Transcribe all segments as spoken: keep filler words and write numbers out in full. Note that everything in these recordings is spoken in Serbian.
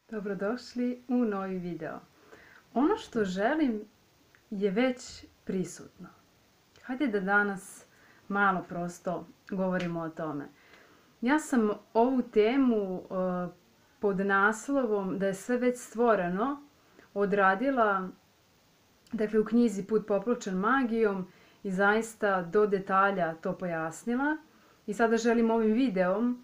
Dobrodošli u novi video. Ono što želim je već prisutno. Hajde da danas malo prosto govorimo o tome. Ja sam ovu temu uh, pod naslovom da je sve već stvoreno odradila dakle, u knjizi Put popločen magijom i zaista do detalja to pojasnila. I sada želim ovim videom,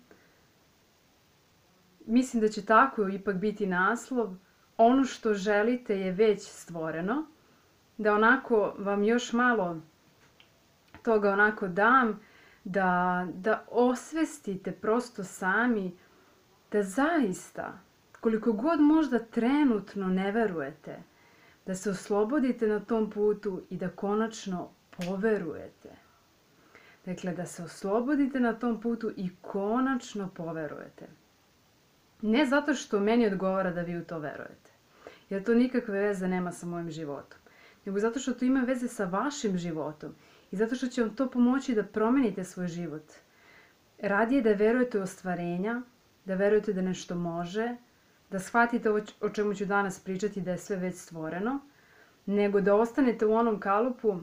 mislim da će tako ipak biti naslov, ono što želite je već stvoreno, da onako vam još malo toga onako dam, da, da osvestite prosto sami, da zaista, koliko god možda trenutno ne verujete, da se oslobodite na tom putu i da konačno poverujete. Dakle, da se oslobodite na tom putu i konačno poverujete. Ne zato što meni odgovara da vi u to verujete, jer to nikakve veze nema sa mojim životom, nego zato što to ima veze sa vašim životom i zato što će vam to pomoći da promenite svoj život. Radije da verujete u ostvarenja, da verujete da nešto može, da shvatite ovo o čemu ću danas pričati da je sve već stvoreno, nego da ostanete u onom kalupu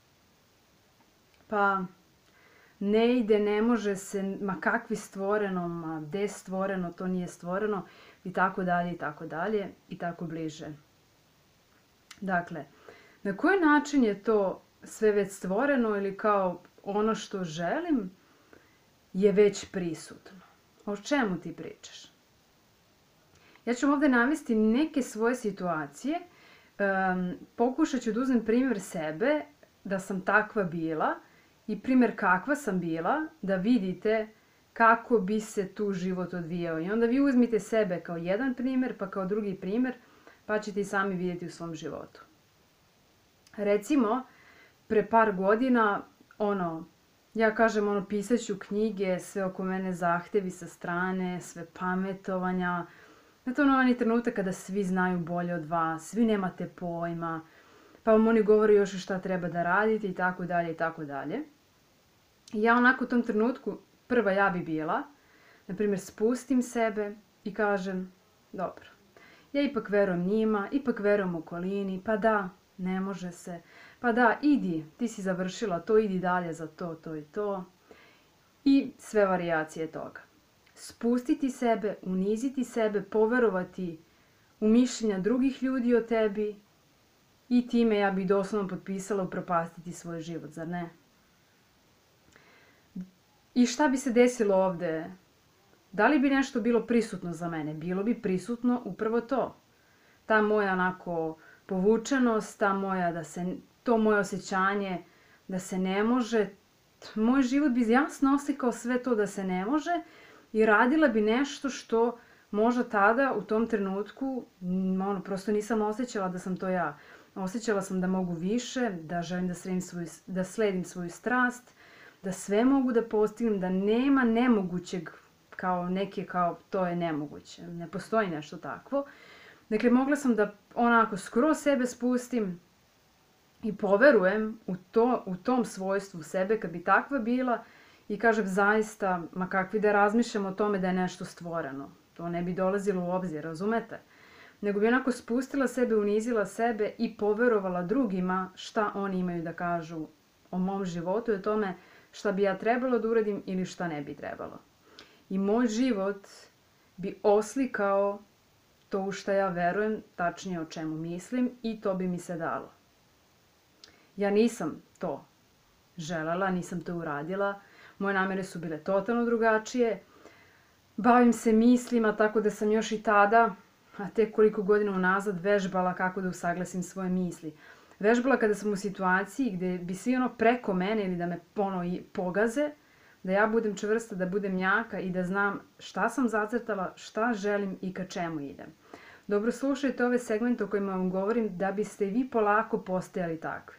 pa ne ide, ne može se, ma kakvi stvoreno, ma gde stvoreno, to nije stvoreno i tako dalje i tako dalje i tako bliže. Dakle, na koji način je to sve već stvoreno ili kao ono što želim je već prisutno? O čemu ti pričaš? Ja ću ovdje navesti neke svoje situacije. Um, pokušat ću da uzmem primjer sebe, da sam takva bila, i primjer kakva sam bila, da vidite kako bi se tu život odvijao. I onda vi uzmite sebe kao jedan primjer, pa kao drugi primjer, pa ćete i sami vidjeti u svom životu. Recimo, pre par godina, ono, ja kažem, ono, pisat ću knjige, sve oko mene zahtjevi sa strane, sve pametovanja. Znate, ono, onaj trenutak kada svi znaju bolje od vas, svi nemate pojma, pa vam oni govore još šta treba da radite i tako dalje i tako dalje. I ja onako u tom trenutku, prva ja bi bila, na primjer spustim sebe i kažem, dobro, ja ipak verujem njima, ipak verujem okolini, pa da, ne može se, pa da, idi, ti si završila to, idi dalje za to, to i to. I sve varijacije toga. Spustiti sebe, uniziti sebe, poverovati u mišljenja drugih ljudi o tebi i time ja bih doslovno potpisala upropastiti svoj život, zar ne? I šta bi se desilo ovdje? Da li bi nešto bilo prisutno za mene? Bilo bi prisutno upravo to. Ta moja onako povučenost, ta moja da se, to moje osjećanje da se ne može. Moj život bi jasno oslikao sve to da se ne može i radila bi nešto što možda tada u tom trenutku ono, prosto nisam osjećala da sam to ja. Osjećala sam da mogu više, da želim da sledim svoju, da sledim svoju strast, da sve mogu da postignem, da nema nemogućeg kao neke kao to je nemoguće. Ne postoji nešto takvo. Dakle, mogla sam da onako skroz sebe spustim i poverujem u, to, u tom svojstvu sebe kad bi takva bila i kažem zaista, ma kakvi da razmišljam o tome da je nešto stvoreno. To ne bi dolazilo u obzir, razumete? Nego bi onako spustila sebe, unizila sebe i poverovala drugima šta oni imaju da kažu o mom životu i o tome šta bi ja trebalo da uradim ili šta ne bi trebalo. I moj život bi oslikao to u šta ja verujem, tačnije o čemu mislim i to bi mi se dalo. Ja nisam to želela, nisam to uradila. Moje namere su bile totalno drugačije. Bavim se mislima tako da sam još i tada, a tek koliko godina unazad, vežbala kako da usaglasim svoje misli. Vežbala kada sam u situaciji gdje bi svi ono preko mene ili da me ono i pogaze, da ja budem čvrsta, da budem jaka i da znam šta sam zacrtala, šta želim i ka čemu idem. Dobro slušajte ove segmente o kojima vam govorim da biste vi polako postajali takvi.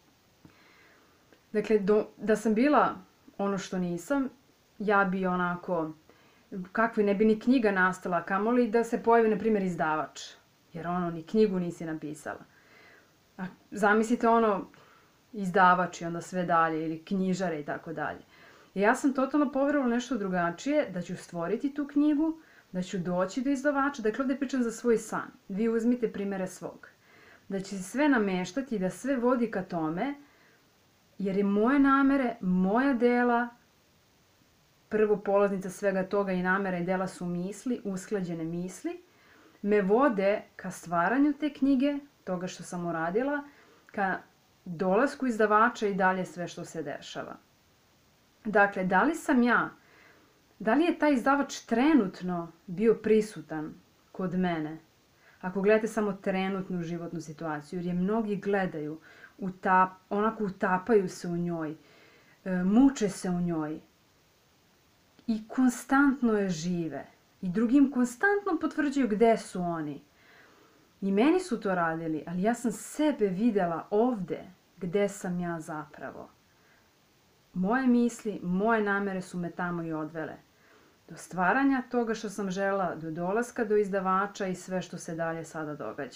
Dakle, do, da sam bila ono što nisam, ja bi onako, kakvi ne bi ni knjiga nastala, kamoli da se pojavi, na primjer, izdavač. Jer ono, ni knjigu nisi napisala. A zamislite ono, izdavač i onda sve dalje, ili knjižare i tako dalje. Ja sam totalno poverovala nešto drugačije, da ću stvoriti tu knjigu, da ću doći do izdavača, dakle ovdje pričam za svoj san, vi uzmite primjere svog, da će se sve nameštati i da sve vodi ka tome, jer je moje namere, moja dela, prvo polaznica svega toga i namera i dela su misli, usklađene misli, me vode ka stvaranju te knjige, toga što sam uradila, ka dolasku izdavača i dalje sve što se dešava. Dakle, da li sam ja, da li je taj izdavač trenutno bio prisutan kod mene? Ako gledate samo trenutnu životnu situaciju, jer je mnogi gledaju, utap, onako utapaju se u njoj, e, muče se u njoj i konstantno je žive. I drugim konstantno potvrđuju gde su oni. I meni su to radili, ali ja sam sebe videla ovde gde sam ja zapravo. Moje misli, moje namere su me tamo i odvele. Do stvaranja toga što sam žela, do dolaska do izdavača i sve što se dalje sada događa.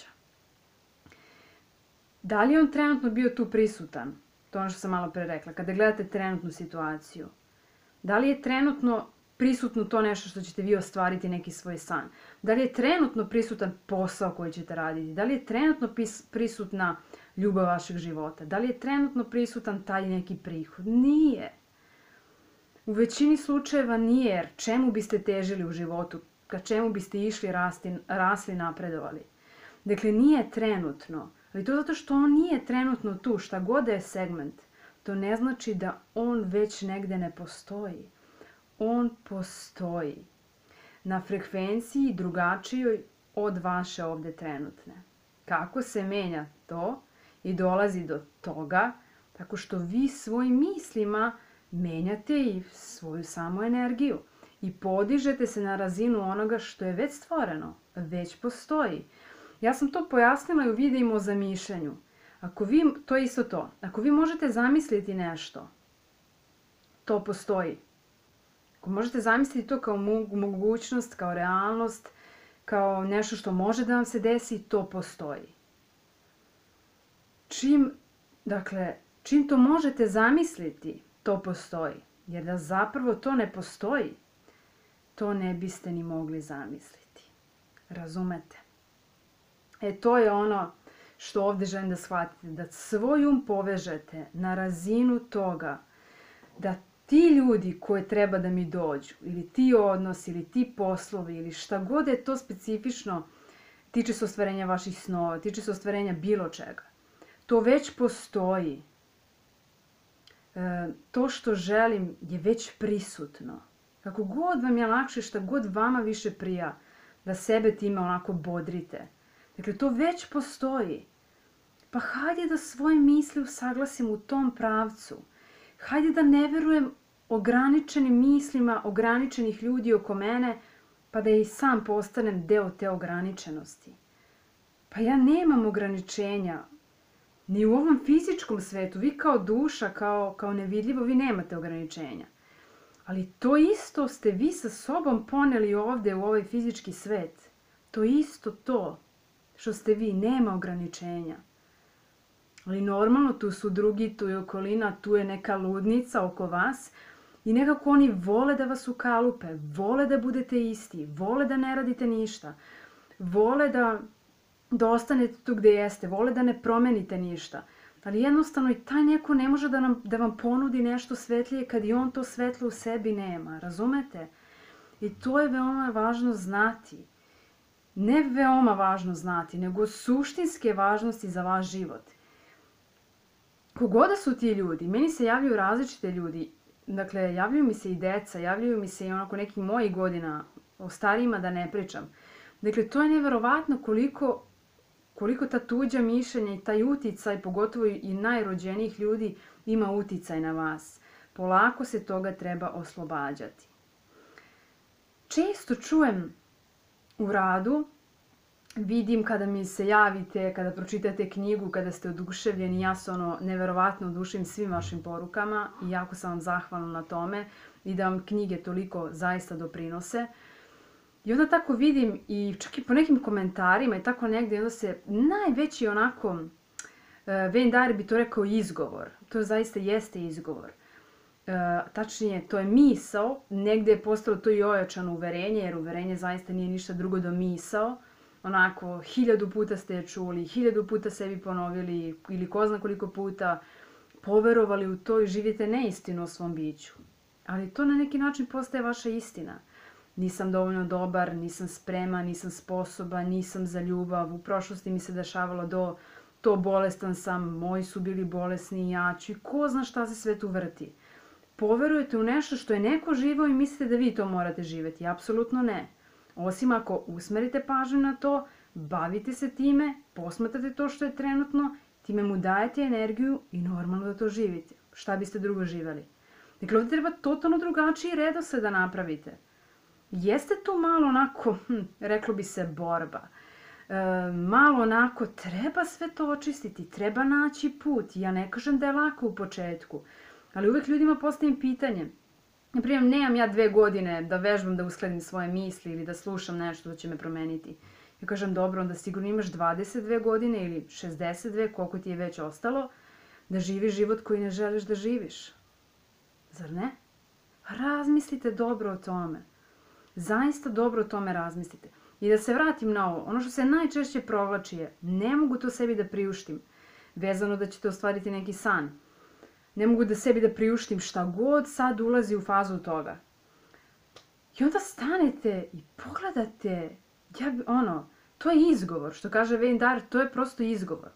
Da li je on trenutno bio tu prisutan? To je ono što sam malo pre rekla. Kada gledate trenutnu situaciju. Da li je trenutno prisutno to nešto što ćete vi ostvariti neki svoj san? Da li je trenutno prisutan posao koji ćete raditi? Da li je trenutno prisutna ljubav vašeg života? Da li je trenutno prisutan taj neki prihod? Nije. U većini slučajeva nije, jer čemu biste težili u životu? Ka čemu biste išli, rasti, rasli, napredovali? Dakle, nije trenutno. Ali to zato što on nije trenutno tu, šta god da je segment. To ne znači da on već negde ne postoji. On postoji na frekvenciji drugačijoj od vaše ovde trenutne. Kako se menja to i dolazi do toga? Tako što vi svojim mislima menjate i svoju samu energiju i podižete se na razinu onoga što je već stvoreno, već postoji. Ja sam to pojasnila i u videima o zamišljanju. Ako vi, to je isto to, ako vi možete zamisliti nešto, to postoji. Ako možete zamisliti to kao mogućnost, kao realnost, kao nešto što može da vam se desi, to postoji. Čim, dakle, čim to možete zamisliti, to postoji. Jer da zapravo to ne postoji, to ne biste ni mogli zamisliti. Razumete? E, to je ono što ovdje želim da shvatite. Da svoj um povežete na razinu toga da ti ljudi koje treba da mi dođu, ili ti odnosi, ili ti poslovi, ili šta god je to specifično, tiče se ostvarenja vaših snova, tiče se ostvarenja bilo čega. To već postoji. E, to što želim je već prisutno. Kako god vam je lakše, šta god vama više prija, da sebe time onako bodrite. Dakle, to već postoji. Pa hajde da svoje misli usaglasim u tom pravcu. Hajde da ne verujem ograničenim mislima ograničenih ljudi oko mene, pa da i sam postanem deo te ograničenosti. Pa ja nemam ograničenja. Ni u ovom fizičkom svetu. Vi kao duša, kao, kao nevidljivo, vi nemate ograničenja. Ali to isto ste vi sa sobom poneli ovde u ovaj fizički svet. To isto to što ste vi, nema ograničenja. Ali normalno, tu su drugi, tu je okolina, tu je neka ludnica oko vas i nekako oni vole da vas ukalupe, vole da budete isti, vole da ne radite ništa, vole da, da ostanete tu gde jeste, vole da ne promenite ništa. Ali jednostavno i taj neko ne može da, nam, da vam ponudi nešto svetlije kad i on to svetlo u sebi nema, razumete? I to je veoma važno znati. Ne veoma važno znati, nego suštinske važnosti za vaš život. Kogoda su ti ljudi, meni se javljaju različite ljudi, dakle, javljaju mi se i deca, javljaju mi se i onako neki moji godina, o starijima da ne pričam. Dakle, to je neverovatno koliko, koliko ta tuđa mišljenja i taj uticaj, pogotovo i najrođenijih ljudi, ima uticaj na vas. Polako se toga treba oslobađati. Često čujem u radu, vidim kada mi se javite, kada pročitate knjigu, kada ste oduševljeni, ja se ono neverovatno oduševim svim vašim porukama i jako sam vam zahvalna na tome i da vam knjige toliko zaista doprinose. I onda tako vidim i čak i po nekim komentarima i tako negdje, onda se najveći onako, Wayne Dyer bi to rekao izgovor, to zaista jeste izgovor. tačnije to je misao, negde je postalo to i ojačano uverenje, jer uverenje zaista nije ništa drugo do misao. Onako, hiljadu puta ste je čuli, hiljadu puta sebi ponovili ili ko zna koliko puta poverovali u to i živite neistinu o svom biću. Ali to na neki način postaje vaša istina. Nisam dovoljno dobar, nisam spreman, nisam sposoban, nisam za ljubav. U prošlosti mi se dešavalo do to bolestan sam, moji su bili bolesni i ja ću i ko zna šta se sve tu vrti. Poverujete u nešto što je neko živao i mislite da vi to morate živjeti. Apsolutno ne. Osim ako usmerite pažnju na to, bavite se time, posmatrate to što je trenutno, time mu dajete energiju i normalno da to živite. Šta biste drugo živjeli? Dakle, ovdje treba totalno drugačiji redosled da napravite. Jeste tu malo onako, hm, reklo bi se, borba. E, malo onako, treba sve to očistiti, treba naći put. Ja ne kažem da je lako u početku, ali uvek ljudima postavim pitanje. Naprimjer, nemam ja dve godine da vežbam da uskladim svoje misli ili da slušam nešto da će me promeniti. Ja kažem, dobro, onda sigurno imaš dvadeset dve godine ili šezdeset dve, koliko ti je već ostalo, da živiš život koji ne želiš da živiš. Zar ne? Razmislite dobro o tome. Zaista dobro o tome razmislite. I da se vratim na ovo, ono što se najčešće provlači je, ne mogu to sebi da priuštim, vezano da ćete ostvariti neki san. Ne mogu da sebi da priuštim šta god sad ulazi u fazu toga. I onda stanete i pogledate, ja bi, ono, to je izgovor, što kaže Wayne Dyer, to je prosto izgovor.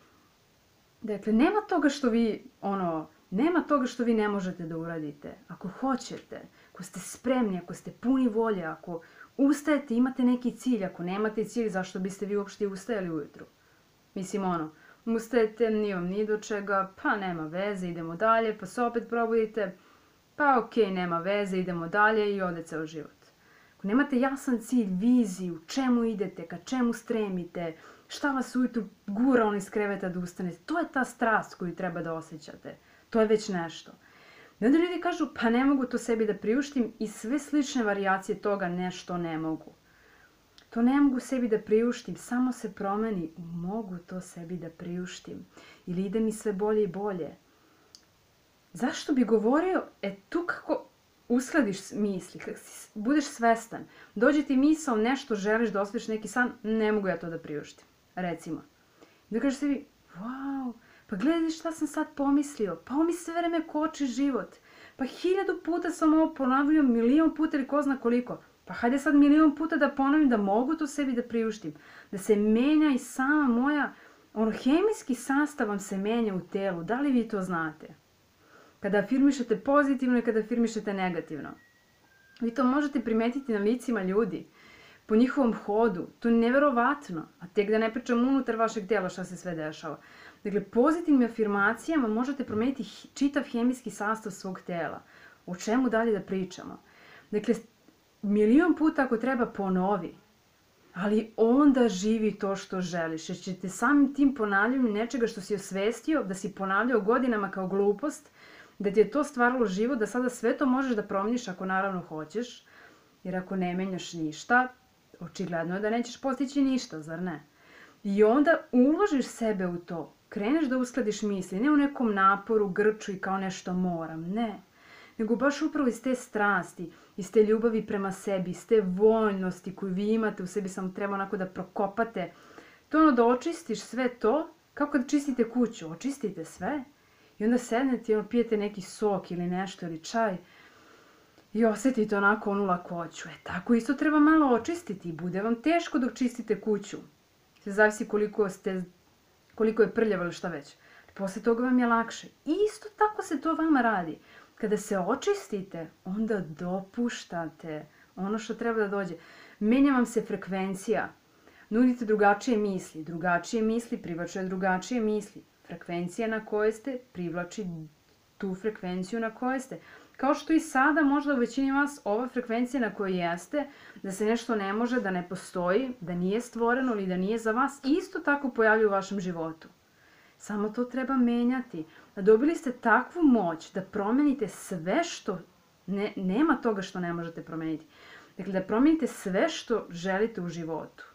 Dakle, nema toga što vi, ono, nema toga što vi ne možete da uradite. Ako hoćete, ako ste spremni, ako ste puni volje, ako ustajete, imate neki cilj, ako nemate cilj, zašto biste vi uopšte ustajali ujutru? Mislim, ono, ustajete, nije vam ni do čega, pa nema veze, idemo dalje, pa se opet probudite, pa okej, nema veze, idemo dalje i ode ceo život. Ako nemate jasan cilj, viziju, čemu idete, ka čemu stremite, šta vas ujutru gura on iz kreveta da ustanete, to je ta strast koju treba da osjećate. To je već nešto. I onda ljudi kažu, pa ne mogu to sebi da priuštim i sve slične varijacije toga nešto ne mogu. To ne mogu sebi da priuštim, samo se promeni, mogu to sebi da priuštim. Ili ide mi sve bolje i bolje. Zašto bi govorio, e tu kako uskladiš misli, kako si, budeš svestan, dođe ti misao nešto želiš da ostvariš neki san, ne mogu ja to da priuštim, recimo. I da kažeš sebi, wow, pa gledaj šta sam sad pomislio, pa ovo mi sve vreme koči život, pa hiljadu puta sam ovo ponavljao, milion puta ili ko zna koliko, pa hajde sad milion puta da ponovim da mogu to sebi da priuštim, da se menja i sama moja, ono, hemijski sastav vam se menja u telu, da li vi to znate? Kada afirmišete pozitivno i kada afirmišete negativno. Vi to možete primetiti na licima ljudi, po njihovom hodu, to je neverovatno, a tek da ne pričam unutar vašeg tijela šta se sve dešava. Dakle, pozitivnim afirmacijama možete promeniti čitav hemijski sastav svog tela. O čemu dalje da pričamo? Dakle, milion puta ako treba ponovi, ali onda živi to što želiš. Jer ćete samim tim ponavljanjem nečega što si osvestio, da si ponavljao godinama kao glupost, da ti je to stvaralo život, da sada sve to možeš da promeniš ako naravno hoćeš. Jer ako ne menjaš ništa, očigledno je da nećeš postići ništa, zar ne? I onda uložiš sebe u to. Kreneš da uskladiš misli, ne u nekom naporu, grču i kao nešto moram, ne. Nego baš upravo iz te strasti, iz te ljubavi prema sebi, iz te voljnosti koju vi imate u sebi, samo treba onako da prokopate. To ono da očistiš sve to, kao kad čistite kuću, očistite sve i onda sednete i ono, pijete neki sok ili nešto ili čaj i osjetite onako onu lakoću. E tako isto treba malo očistiti i bude vam teško dok čistite kuću. Se zavisi koliko ste, koliko je prljavo ili šta već. Posle toga vam je lakše. I isto tako se to vama radi. Kada se očistite, onda dopuštate ono što treba da dođe. Menja vam se frekvencija. Nudite drugačije misli. Drugačije misli privlače drugačije misli. Frekvencija na kojoj ste privlači tu frekvenciju na kojoj ste. Kao što i sada možda u većini vas ova frekvencija na kojoj jeste, da se nešto ne može, da ne postoji, da nije stvoreno ili da nije za vas, isto tako pojavljuje u vašem životu. Samo to treba menjati. Dobili ste takvu moć da promenite sve što, ne, nema toga što ne možete promeniti. Dakle, da promenite sve što želite u životu.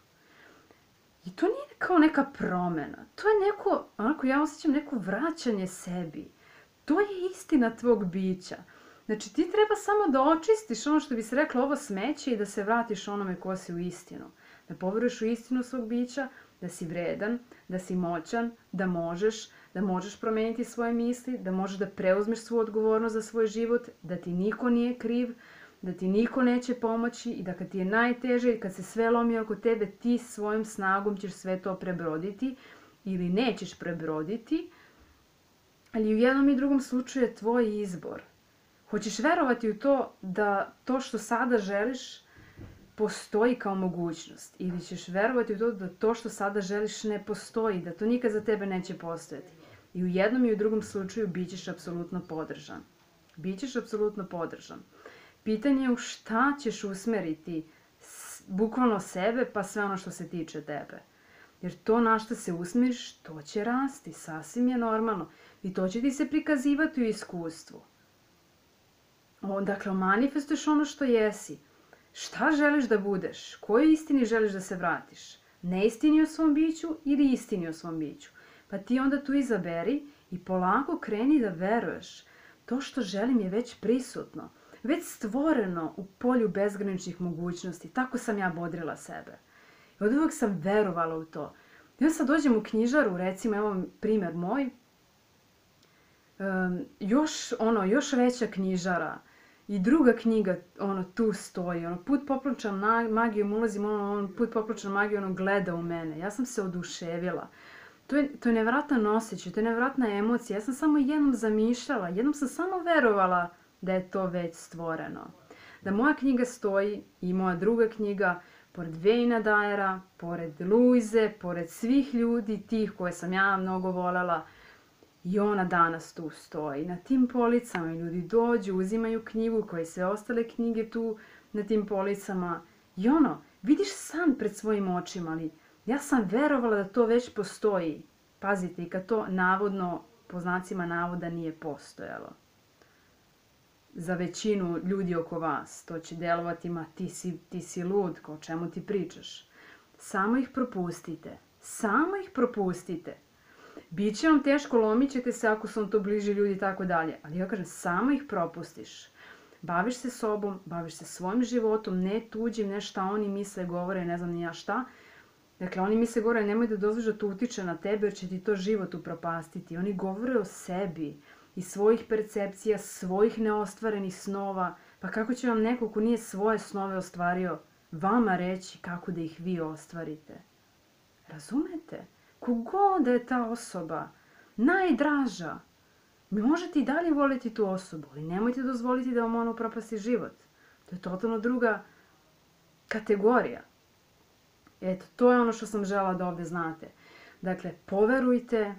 I to nije kao neka promena. To je neko, onako ja osjećam neko vraćanje sebi. To je istina tvog bića. Znači ti treba samo da očistiš ono što bi se reklo ovo smeće i da se vratiš onome ko si u istinu. Da poveruješ u istinu svog bića, da si vredan, da si moćan, da možeš, da možeš promeniti svoje misli, da možeš da preuzmeš svu odgovornost za svoj život, da ti niko nije kriv, da ti niko neće pomoći i da kad ti je najteže i kad se sve lomi oko tebe, ti svojom snagom ćeš sve to prebroditi ili nećeš prebroditi, ali u jednom i drugom slučaju je tvoj izbor. Hoćeš verovati u to da to što sada želiš postoji kao mogućnost ili ćeš verovati u to da to što sada želiš ne postoji, da to nikad za tebe neće postojati. I u jednom i u drugom slučaju bit ćeš apsolutno podržan. Bićeš apsolutno podržan. Pitanje je u šta ćeš usmeriti bukvalno sebe pa sve ono što se tiče tebe. Jer to na što se usmeriš, to će rasti, sasvim je normalno. I to će ti se prikazivati u iskustvu. O, dakle, manifestuješ ono što jesi. Šta želiš da budeš? Kojoj istini želiš da se vratiš? Neistini o svom biću ili istini o svom biću? Pa ti onda tu izaberi i polako kreni da veruješ. To što želim je već prisutno. Već stvoreno u polju bezgraničnih mogućnosti. Tako sam ja bodrila sebe. I od uvek sam verovala u to. I onda sad dođem u knjižaru, recimo, evo primjer moj, um, još, ono, još veća knjižara i druga knjiga ono, tu stoji. Ono, put popločan magijom, ulazim, ono, ono, put popločan magijom, ono, gleda u mene. Ja sam se oduševila. To je, to je nevratna osjećaj, to je nevratna emocija. Ja sam samo jednom zamišljala, jednom sam samo verovala da je to već stvoreno. Da moja knjiga stoji i moja druga knjiga, pored Wayna Dyera, pored Luize, pored svih ljudi, tih koje sam ja mnogo voljela, i ona danas tu stoji. Na tim policama ljudi dođu, uzimaju knjigu, koje sve ostale knjige tu na tim policama. I ono, vidiš san pred svojim očima, ali ja sam verovala da to već postoji. Pazite, i kad to navodno, po znacima navoda, nije postojalo. Za većinu ljudi oko vas to će delovati, ma ti si, ti si lud, o čemu ti pričaš. Samo ih propustite. Samo ih propustite. Biće vam teško, lomit ćete se ako su vam to bliži ljudi i tako dalje. Ali ja kažem, samo ih propustiš. Baviš se sobom, baviš se svojim životom, ne tuđim, ne šta oni misle, govore, ne znam ni ja šta. Dakle, oni misle, govore, nemoj da dozvoliš da to utiče na tebe jer će ti to život upropastiti. Oni govore o sebi i svojih percepcija, svojih neostvarenih snova. Pa kako će vam neko ko nije svoje snove ostvario vama reći kako da ih vi ostvarite? Razumete? Kogod da je ta osoba najdraža, možete i dalje voliti tu osobu, ali nemojte dozvoliti da vam ono upropasti život. To je totalno druga kategorija. Eto, to je ono što sam žela da ovde znate. Dakle, poverujte,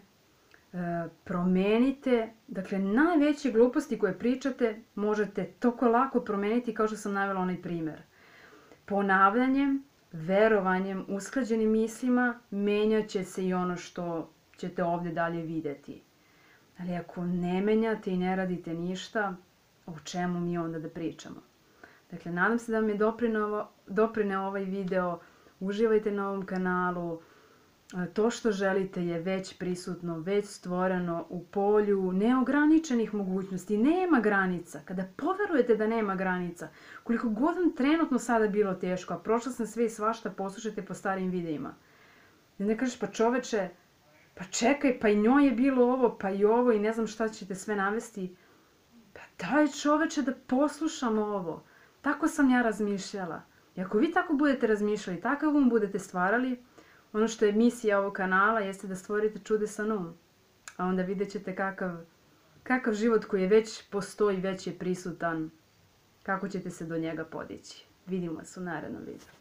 promenite, dakle, najveće gluposti koje pričate možete toliko lako promeniti kao što sam navela onaj primer. Ponavljanjem, verovanjem, usklađenim mislima, menjat će se i ono što ćete ovde dalje videti. Ali ako ne menjate i ne radite ništa, o čemu mi onda da pričamo? Dakle, nadam se da vam je doprineo ovaj video. Uživajte na ovom kanalu. To što želite je već prisutno, već stvoreno u polju neograničenih mogućnosti. Nema granica. Kada poverujete da nema granica, koliko god vam trenutno sada bilo teško, a prošla sam sve i svašta, poslušajte po starim videima. I ne kažeš, pa čoveče, pa čekaj, pa i njoj je bilo ovo, pa i ovo i ne znam šta ćete sve navesti. Pa daj čoveče da poslušamo ovo. Tako sam ja razmišljala. I ako vi tako budete razmišljali, takav um budete stvarali, ono što je misija ovog kanala jeste da stvorite čudesan um. A onda vidjet ćete kakav, kakav život koji je već postoji, već je prisutan, kako ćete se do njega podići. Vidimo se u narednom videu.